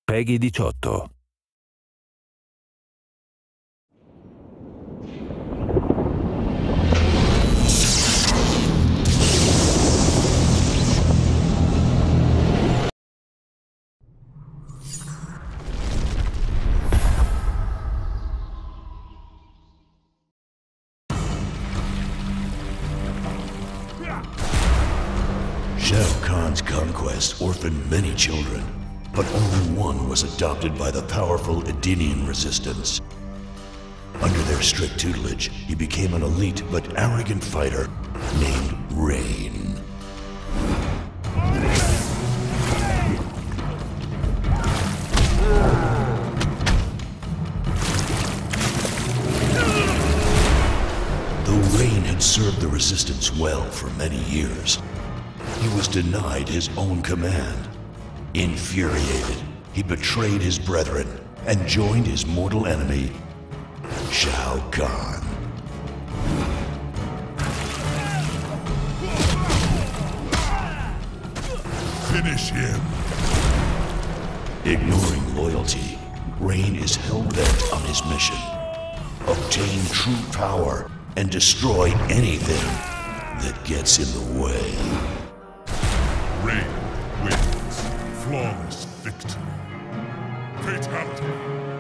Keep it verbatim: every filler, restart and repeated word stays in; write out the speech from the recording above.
PEGI diciotto. Shao Kahn's conquest orphaned many children, but only one was adopted by the powerful Edenian resistance. Under their strict tutelage, he became an elite but arrogant fighter named Rain. Though Rain had served the resistance well for many years, he was denied his own command. Infuriated, he betrayed his brethren and joined his mortal enemy, Shao Kahn. Finish him. Ignoring loyalty, Rain is hell-bent on his mission. Obtain true power and destroy anything that gets in the way. Rain wins. Flawless victory. Fatality.